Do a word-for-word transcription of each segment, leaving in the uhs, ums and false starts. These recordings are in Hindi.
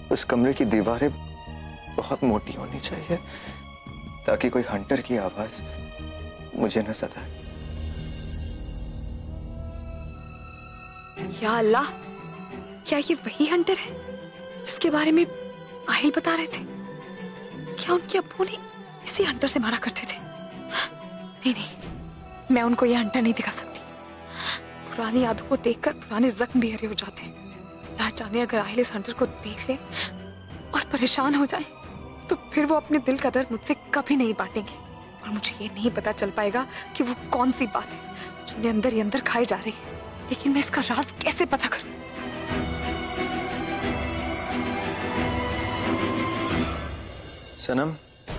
उस कमरे की दीवारें बहुत मोटी होनी चाहिए ताकि कोई हंटर की आवाज मुझे न सताए। या अल्लाह, क्या ये वही हंटर है जिसके बारे में आहिल बता रहे थे? क्या उनके अब्बू ने इसी हंटर से मारा करते थे? नहीं नहीं, मैं उनको ये हंटर नहीं दिखा सकती। पुरानी यादों को देखकर पुराने जख्म भी हरे हो जाते हैं। अल्लाह जाने अगर आहिल इस हंटर को देख ले और परेशान हो जाए तो फिर वो अपने दिल का दर्द मुझसे कभी नहीं बांटेंगे और मुझे ये नहीं पता चल पाएगा कि वो कौन सी बात है जो मेरे अंदर ही अंदर खाई जा रही है। लेकिन मैं इसका राज कैसे पता करूं? सनम,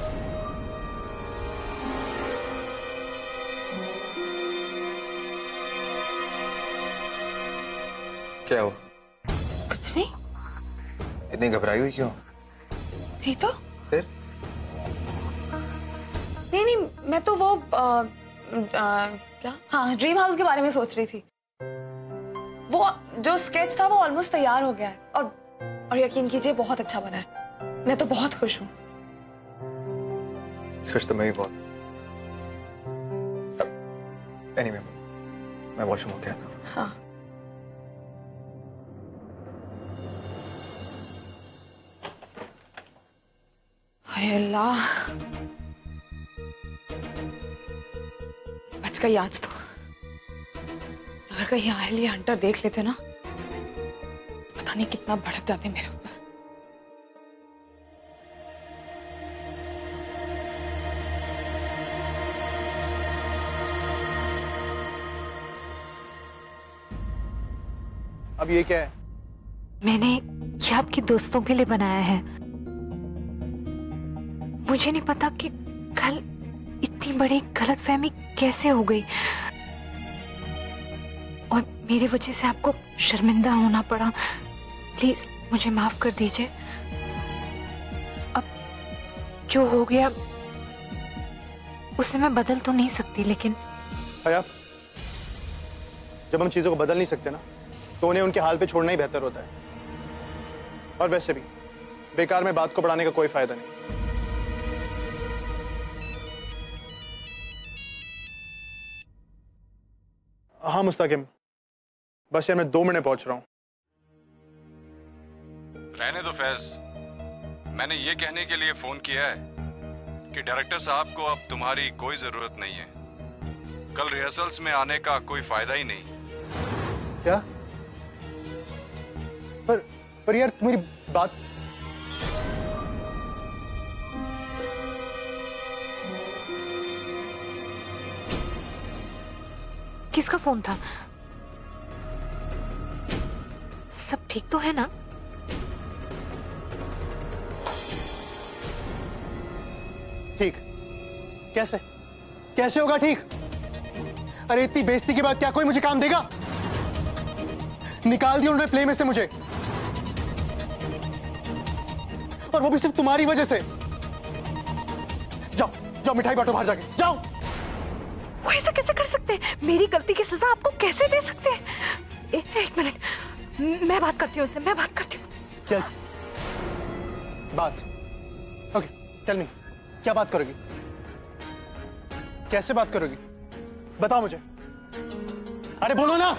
क्या हुआ? कुछ नहीं। इतनी घबराई हुई क्यों? नहीं तो फिर? नहीं नहीं, मैं तो वो आ, आ, क्या हाँ ड्रीम हाउस के बारे में सोच रही थी। वो जो स्केच था वो ऑलमोस्ट तैयार हो गया है और और यकीन कीजिए बहुत अच्छा बना है। मैं तो बहुत खुश हूँ। खुश तो मैं भी बहुत। एनीवे, मैं वॉशरूम हो गया था। हाँ हाय अल्लाह, बच गई आज तो। अगर कहीं आहिल ये हंटर देख लेते ना, पता नहीं कितना भड़क जाते मेरे ऊपर। अब ये क्या है? मैंने ये आपके दोस्तों के लिए बनाया है। मुझे नहीं पता कि कल इतनी बड़ी गलतफहमी कैसे हो गई और मेरी वजह से आपको शर्मिंदा होना पड़ा। प्लीज मुझे माफ कर दीजिए। अब जो हो गया उसे मैं बदल तो नहीं सकती, लेकिन आया, जब हम चीजों को बदल नहीं सकते ना, तो उन्हें उनके हाल पे छोड़ना ही बेहतर होता है। और वैसे भी बेकार में बात को बढ़ाने का कोई फायदा नहीं। हाँ मुस्तकिम, बस यार मैं दो मिनट पहुंच रहा हूं। रहने दो फैज, मैंने ये कहने के लिए फोन किया है कि डायरेक्टर साहब को अब तुम्हारी कोई जरूरत नहीं है। कल रिहर्सल्स में आने का कोई फायदा ही नहीं। क्या? पर पर यार तुम्हारी बात। किसका फोन था? सब ठीक तो है ना? ठीक कैसे? कैसे होगा ठीक? अरे इतनी बेइज्जती के बाद क्या कोई मुझे काम देगा? निकाल दिया उन्होंने प्ले में से मुझे, और वो भी सिर्फ तुम्हारी वजह से। जाओ जाओ मिठाई बांटो बाहर जाके, जाओ। वो ऐसा कैसे कर सकते हैं? मेरी गलती की सजा आपको कैसे दे सकते हैं? ए, एक मिनट, मैं बात करती हूँ उनसे, मैं बात करती हूँ। क्या बात? ओके टेल मी, क्या बात करोगी? कैसे बात करोगी? बताओ मुझे। अरे बोलो ना,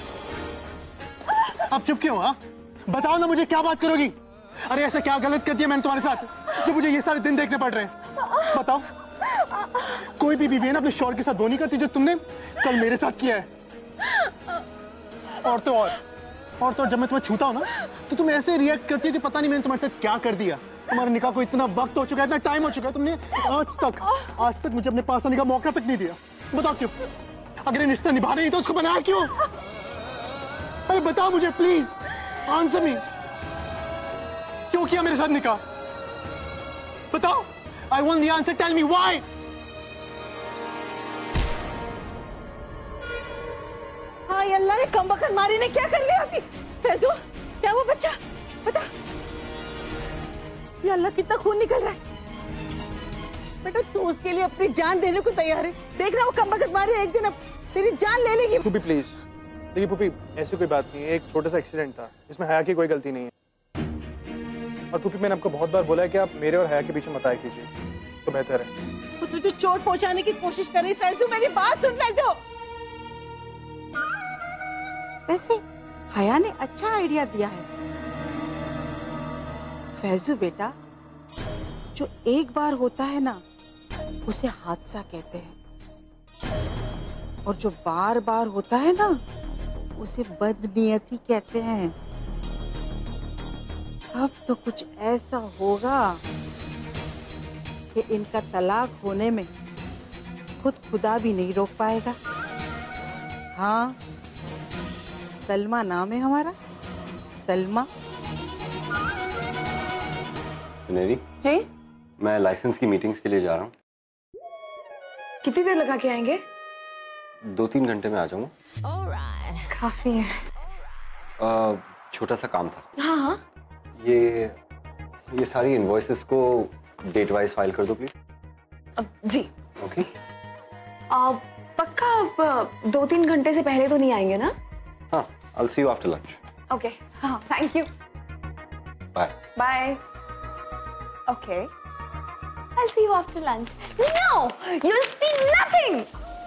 आप चुप क्यों? हाँ बताओ ना मुझे, क्या बात करोगी? अरे ऐसा क्या गलत कर दिया मैंने तुम्हारे साथ जो मुझे ये सारे दिन देखने पड़ रहे हैं? बताओ। कोई भी बीवी है ना अपने शौहर के साथ वो नहीं करती जो तुमने कल मेरे साथ किया है। और तो और और तो और जब मैं तुम्हें छूता हूं ना तो तुम ऐसे रिएक्ट करती थी, पता नहीं मैंने तुम्हारे साथ क्या कर दिया। तुम्हारे निकाह को इतना वक्त हो चुका है, इतना टाइम हो चुका है, तुमने आज तक आज तक मुझे अपने पास आने का मौका तक नहीं दिया। बताओ क्यों? अगर ये रिश्ता निभा नहीं तो उसको बनाया क्यों? अरे बताओ मुझे प्लीज, आंसर मी। क्यों किया मेरे साथ निकाह? बताओ। I want the answer, tell me why. हाय अल्लाह ने कमबख्त मारी ने क्या कर लिया अभी? फैजू, क्या वो बच्चा? बता। ये अल्लाह कितना खून निकल रहा है। बेटा तू उसके लिए अपनी जान देने को तैयार है। देख रहा वो कमबख्त मारी, एक दिन अब तेरी जान ले लेगी। पुपी प्लीज। देखिए पुपी, ऐसी कोई बात नहीं है, एक छोटा सा एक्सीडेंट था, इसमें हया की कोई गलती नहीं है। और पुप्पी मैंने आपको बहुत बार बोला है कि आप मेरे और हया के बीच में मत आया कीजिए, तो बेहतर है। तो तुझे चोट पहुंचाने की कोशिश कर रही फैजू, मेरी बात सुन फैजू। वैसे हया ने अच्छा आइडिया दिया है। फैजू बेटा, जो एक बार होता है ना उसे हादसा कहते हैं, और जो बार बार होता है ना उसे बदनियती कहते हैं। अब तो कुछ ऐसा होगा कि इनका तलाक होने में खुद खुदा भी नहीं रोक पाएगा। हाँ, सलमा नाम है हमारा, सलमा। सुनहरी जी, मैं लाइसेंस की मीटिंग्स के लिए जा रहा हूँ। कितनी देर लगा के आएंगे? दो तीन घंटे में आ जाऊंगा। काफी है। आ, छोटा सा काम था। हाँ हाँ। ये ये सारी इनवॉइसेस को डेट वाइज फाइल कर दो प्लीज। अब जी। ओके। आ, पक्का आप दो तीन घंटे से पहले तो नहीं आएंगे ना? हाँ, I'll see you after lunch. Okay, हाँ, thank you. Bye. Bye. Okay. I'll see you after lunch. No, you'll see nothing.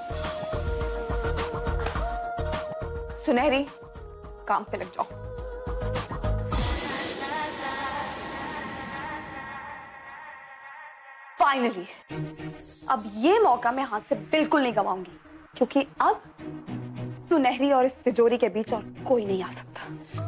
सुनहरी, काम पे लग जाओ। फाइनली, अब ये मौका मैं हाथ से बिल्कुल नहीं गवाऊंगी, क्योंकि अब सुनहरी और इस तिजोरी के बीच और कोई नहीं आ सकता।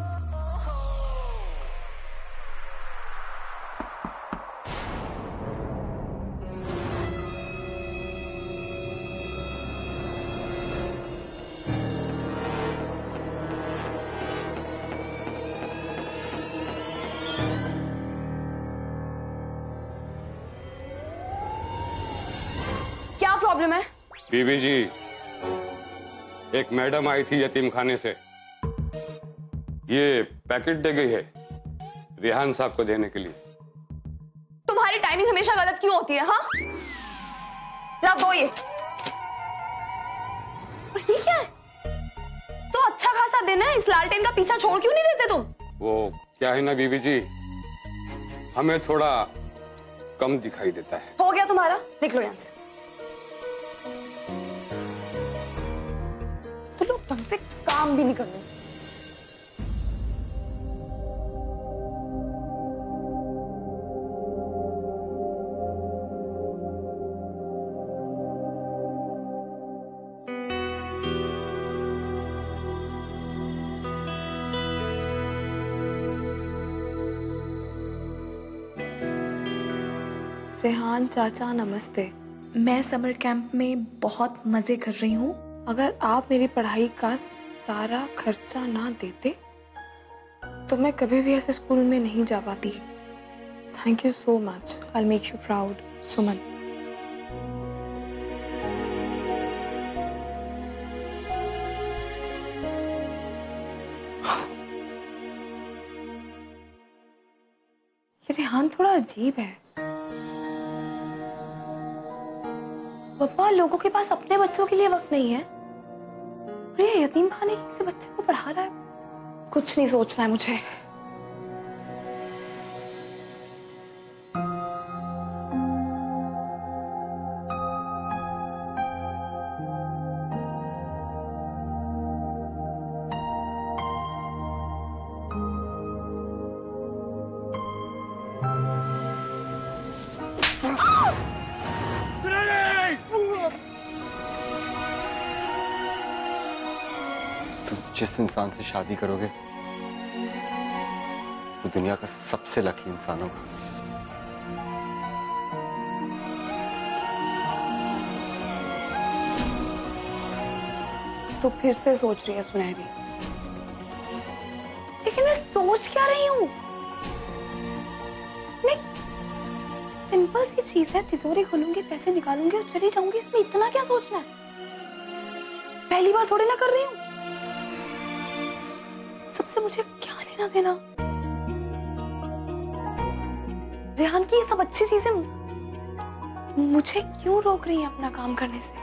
क्या प्रॉब्लम है? बीबी जी, एक मैडम आई थी यतीम खाने से, ये पैकेट दे गई है रेहान साहब को देने के लिए। तुम्हारी टाइमिंग हमेशा गलत क्यों होती है? हाँ, रख दो ये। और ये क्या है? तो अच्छा खासा दिन है, इस लालटेन का पीछा छोड़ क्यों नहीं देते तुम? वो क्या है ना बीबी जी, हमें थोड़ा कम दिखाई देता है। हो गया तुम्हारा, निकलो यहां से। तो लोग ढंग से काम भी नहीं कर रहे। रेहान चाचा नमस्ते। मैं समर कैंप में बहुत मजे कर रही हूँ। अगर आप मेरी पढ़ाई का सारा खर्चा ना देते तो मैं कभी भी ऐसे स्कूल में नहीं जा पाती। Thank you so much. I make you proud, Suman. ये रेहान थोड़ा अजीब है। पापा, लोगों के पास अपने बच्चों के लिए वक्त नहीं है, और ये यतीम खाने किसी बच्चे को पढ़ा रहा है। कुछ नहीं सोचना है मुझे। जिस इंसान से शादी करोगे वो दुनिया का सबसे लकी इंसान होगा। तो फिर से सोच रही है सुनहरी, लेकिन मैं सोच क्या रही हूँ? नहीं, सिंपल सी चीज है, तिजोरी खोलूंगी, पैसे निकालूंगी और चली जाऊंगी। इसमें इतना क्या सोचना है? पहली बार थोड़ी ना कर रही हूँ। सबसे मुझे क्या लेना देना? रेहान की ये सब अच्छी चीजें मुझे क्यों रोक रही हैं अपना काम करने से?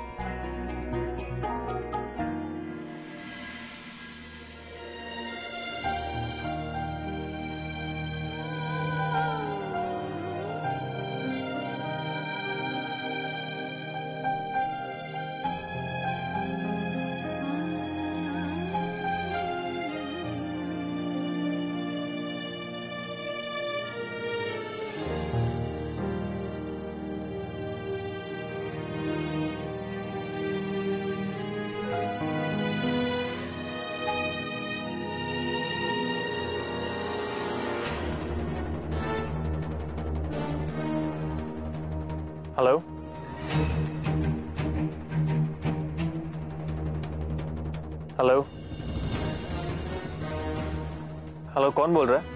हेलो हेलो हेलो, कौन बोल रहा है?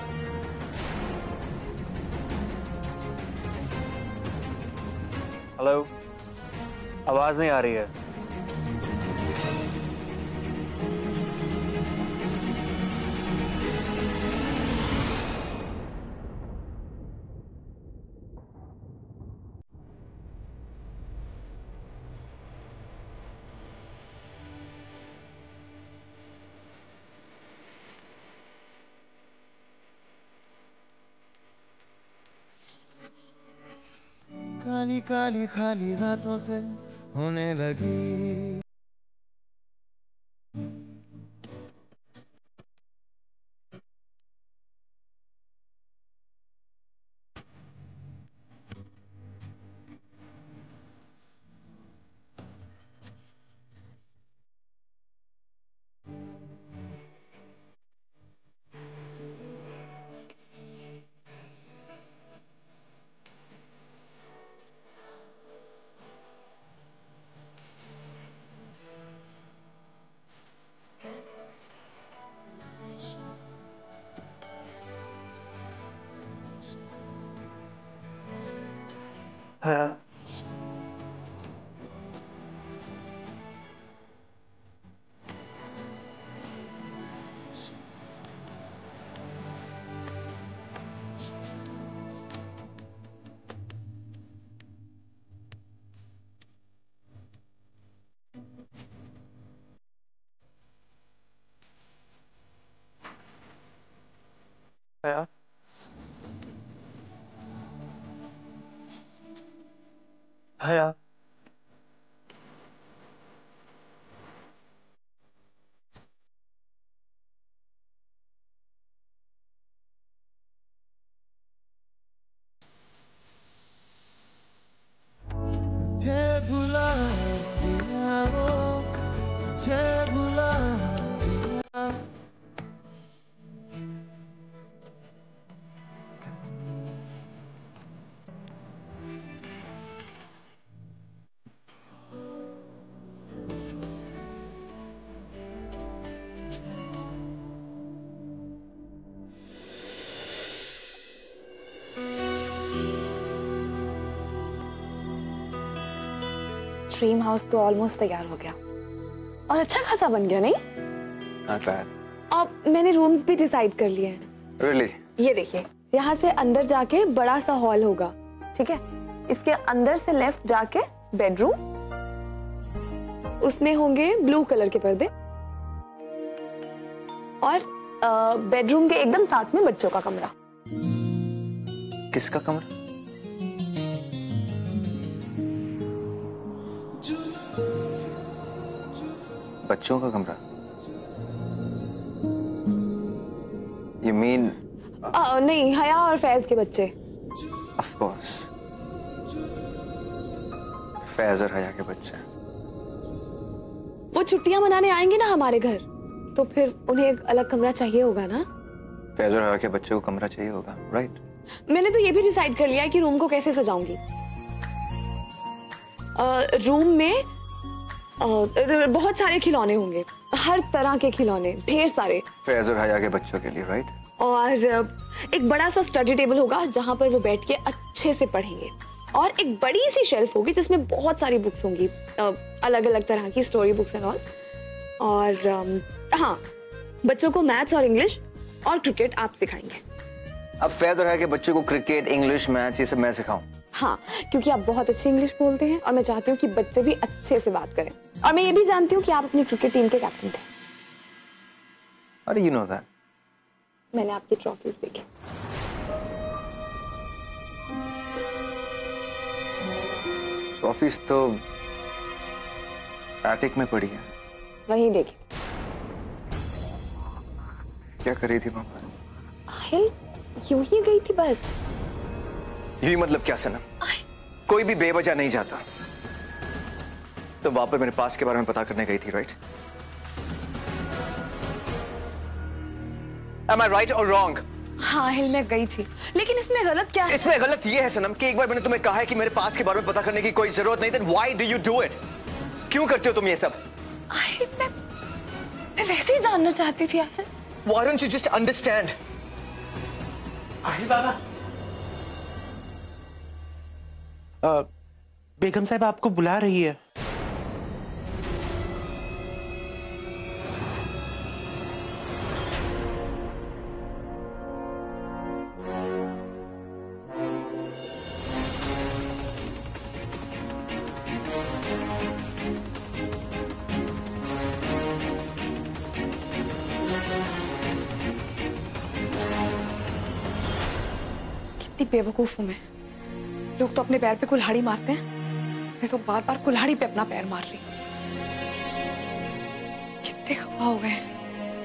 हेलो, आवाज नहीं आ रही है। काली काली खाली रातों से होने लगी। हाँ हाँ हाँ मुझे भुला दिया वो, मुझे भुला दिया। ड्रीम हाउस तो ऑलमोस्ट तैयार हो गया और अच्छा खासा बन गया, नहीं? Not bad. अब मैंने रूम्स भी डिसाइड कर लिए हैं। Really? ये देखिए, यहाँ से अंदर जाके बड़ा सा हॉल होगा, ठीक है? इसके अंदर से लेफ्ट जाके बेडरूम, उसमें होंगे ब्लू कलर के पर्दे और बेडरूम के एकदम साथ में बच्चों का कमरा। किसका कमरा? बच्चों का कमरा? You mean? आ, नहीं, हया और फैज के बच्चे। Of course. फैज और हया के बच्चे। वो छुट्टियां मनाने आएंगे ना हमारे घर, तो फिर उन्हें एक अलग कमरा चाहिए होगा ना? फैज और हया के बच्चे को कमरा चाहिए होगा, राइट? मैंने तो ये भी डिसाइड कर लिया है कि रूम को कैसे सजाऊंगी। रूम में आ, बहुत सारे खिलौने होंगे, हर तरह के खिलौने, ढेर सारे। फैज और हया के बच्चों के लिए, राइट? और एक बड़ा सा स्टडी टेबल होगा जहां पर वो बैठ के अच्छे से पढ़ेंगे, और एक बड़ी सी शेल्फ होगी जिसमें बहुत सारी बुक्स होंगी, अलग अलग तरह की स्टोरी बुक्स एंड ऑल। और हाँ, बच्चों को मैथ्स और इंग्लिश और क्रिकेट आप सिखाएंगे। अब फैज और हया के बच्चों को क्रिकेट, इंग्लिश, मैथ्स ये सब मैं सिखाऊं? हाँ, क्योंकि आप बहुत अच्छी इंग्लिश बोलते हैं और मैं चाहती हूँ कि बच्चे भी अच्छे से बात करें। और मैं ये भी जानती हूँ कि आप अपनी क्रिकेट टीम के कैप्टन थे। How do you know that? मैंने आपकी ट्रॉफीज देखी। ट्रॉफीज तो एटिक में पड़ी है। वहीं देखी। क्या कर रही थी वहां पर? आहिल, यूं ही गई थी बस। यही मतलब क्या सनम? कोई भी बेवजह नहीं जाता। तो वहां पर मेरे पास के बारे में पता करने गई थी, right? Am I right or wrong? हाँ आहिल, मैं गई थी, लेकिन इसमें गलत क्या है? इसमें गलत ये है सनम कि एक बार मैंने तुम्हें कहा है कि मेरे पास के बारे में पता करने की कोई जरूरत नहीं। Then why do you do it? क्यों करते हो तुम ये सब? आहिल, मैं मैं वैसे ही जानना चाहती थी Aahil. Why don't you just understand? Aahil बाबा, बेगम साहब आपको बुला रही है। कितनी बेवकूफ हूं मैं। लोग तो अपने पैर पे कुल्हाड़ी मारते हैं, मैं तो बार बार कुल्हाड़ी पे अपना पैर मार रही हूं। कितने खफा हो गए हैं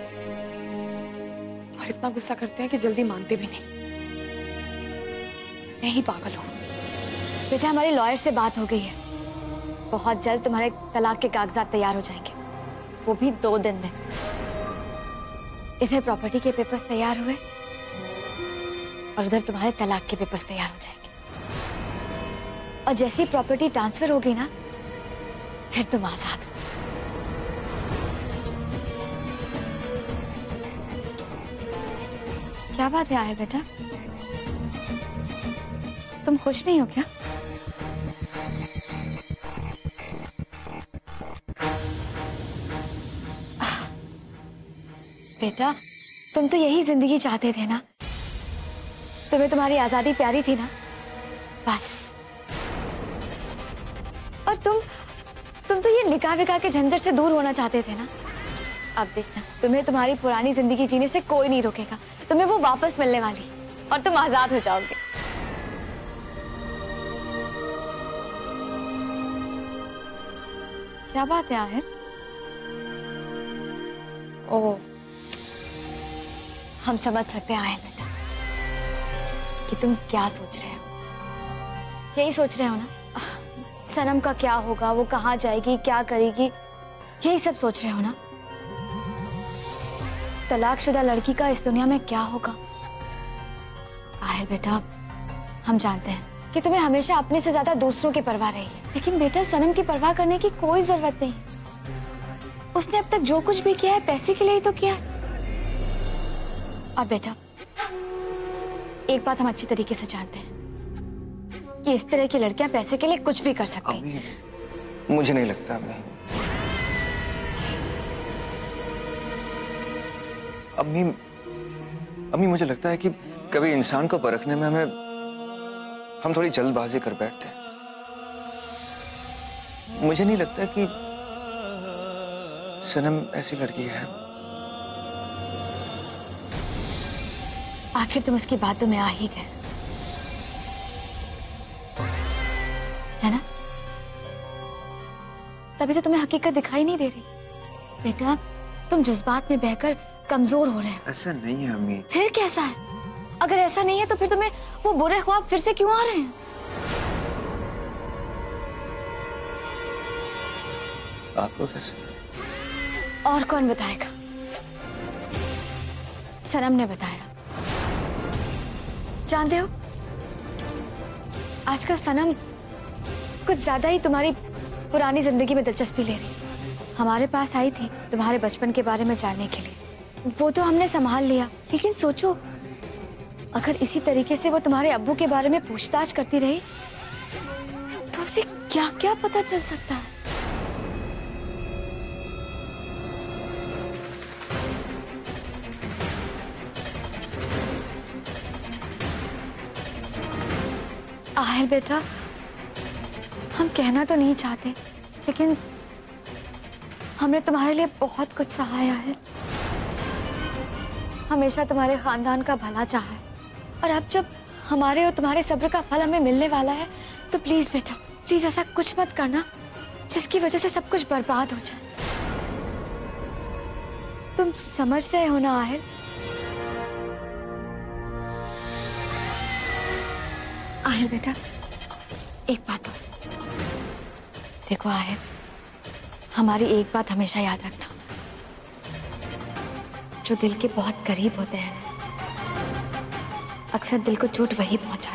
और इतना गुस्सा करते हैं कि जल्दी मानते भी नहीं। मैं ही पागल हूं। बेटा, हमारी लॉयर से बात हो गई है, बहुत जल्द तुम्हारे तलाक के कागजात तैयार हो जाएंगे, वो भी दो दिन में। इधर प्रॉपर्टी के पेपर्स तैयार हुए और उधर तुम्हारे तलाक के पेपर्स तैयार हो जाएंगे। और जैसी प्रॉपर्टी ट्रांसफर होगी ना, फिर तुम आजाद हो। क्या बात है आहिल बेटा, तुम खुश नहीं हो क्या? बेटा, तुम तो यही जिंदगी चाहते थे ना, तुम्हें तुम्हारी आजादी प्यारी थी ना, बस। और तुम तुम तो ये निकाह विकाह के झंझट से दूर होना चाहते थे ना। अब देखना, तुम्हें तुम्हारी पुरानी जिंदगी जीने से कोई नहीं रोकेगा, तुम्हें वो वापस मिलने वाली और तुम आजाद हो जाओगे। क्या बात है आहिल? ओ, हम समझ सकते हैं आहिल बेटा कि तुम क्या सोच रहे हो। यही सोच रहे हो ना, सनम का क्या होगा, वो कहाँ जाएगी, क्या करेगी, यही सब सोच रहे हो ना। तलाकशुदा लड़की का इस दुनिया में क्या होगा? आहिल बेटा, हम जानते हैं कि तुम्हें हमेशा अपने से ज्यादा दूसरों की परवाह रही है, लेकिन बेटा सनम की परवाह करने की कोई जरूरत नहीं। उसने अब तक जो कुछ भी किया है पैसे के लिए ही तो किया है। और बेटा, एक बात हम अच्छी तरीके से जानते हैं कि इस तरह की लड़कियां पैसे के लिए कुछ भी कर सकती हैं। मुझे नहीं लगता। अम्मी अम्मी अम्मी मुझे लगता है कि कभी इंसान को परखने में हमें हम थोड़ी जल्दबाजी कर बैठते हैं। मुझे नहीं लगता कि सनम ऐसी लड़की है। आखिर तुम उसकी बातों में आ ही गए, है ना? तभी तो तुम्हें हकीकत दिखाई नहीं दे रही। बेटा, तुम जज्बात में बहकर कमजोर हो रहे हो। ऐसा नहीं है अम्मी। फिर कैसा है? अगर ऐसा नहीं है तो फिर तुम्हें वो बुरे ख्वाब फिर से क्यों आ रहे हैं? आपको कैसे? और कौन बताएगा? सनम ने बताया। जानते हो, आजकल सनम कुछ ज्यादा ही तुम्हारी पुरानी जिंदगी में दिलचस्पी ले रही। हमारे पास आई थी तुम्हारे बचपन के बारे में जानने के लिए, वो तो हमने संभाल लिया, लेकिन सोचो अगर इसी तरीके से वो तुम्हारे अब्बू के बारे में पूछताछ करती रही तो उसे क्या क्या पता चल सकता है। आहिल बेटा, हम कहना तो नहीं चाहते, लेकिन हमने तुम्हारे लिए बहुत कुछ सहा है, हमेशा तुम्हारे खानदान का भला चाहा है, और अब जब हमारे और तुम्हारे सब्र का फल हमें मिलने वाला है तो प्लीज बेटा, प्लीज ऐसा कुछ मत करना जिसकी वजह से सब कुछ बर्बाद हो जाए। तुम समझ रहे हो ना आहिल? आहिल बेटा, एक बात और। देखो आहिल, हमारी एक बात हमेशा याद रखना, जो दिल के बहुत करीब होते हैं अक्सर दिल को चोट वही पहुंचाता